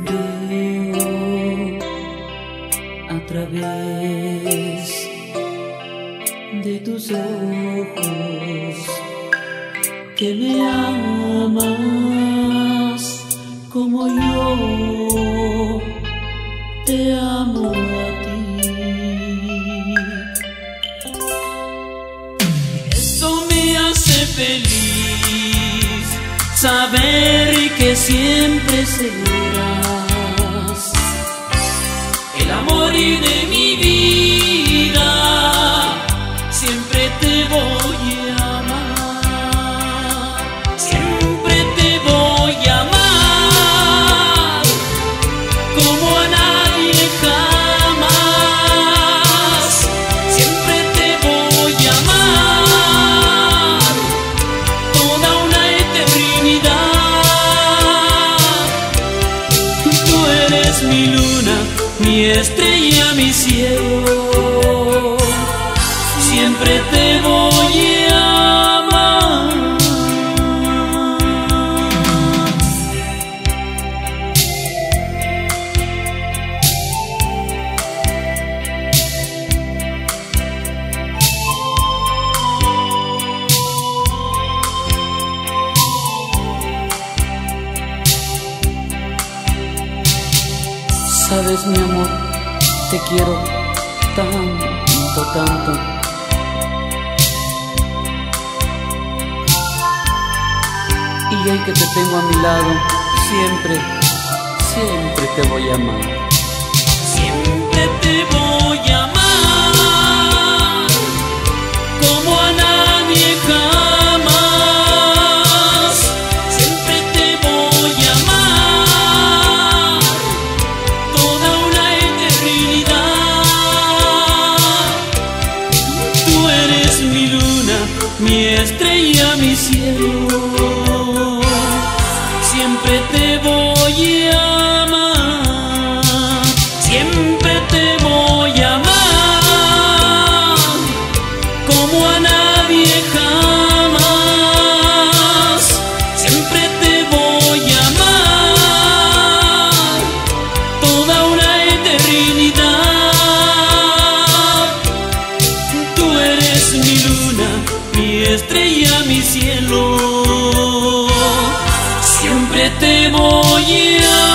Veo a través de tus ojos que me amas como yo te amo a ti. Eso me hace feliz, saber que siempre serás el amor de mi vida. Siempre te voy a amar, siempre te voy a amar como a nadie jamás. Siempre te voy a amar toda una eternidad. Tú eres mi luna, mi estrella, mi cielo. Siempre te voy a amar. Sabes, mi amor, te quiero tanto, tanto. Y hoy que te tengo a mi lado, siempre, siempre te voy a amar. Siempre te voy a amar como a nadie jamás. Siempre te voy a amar toda una eternidad. Tú eres mi luna, mi estrella, mi cielo. Siempre te voy a amar, siempre te voy a amar como a nadie jamás. Siempre te voy a amar toda una eternidad. Tú eres mi luna, mi estrella, mi cielo. Siempre te voy a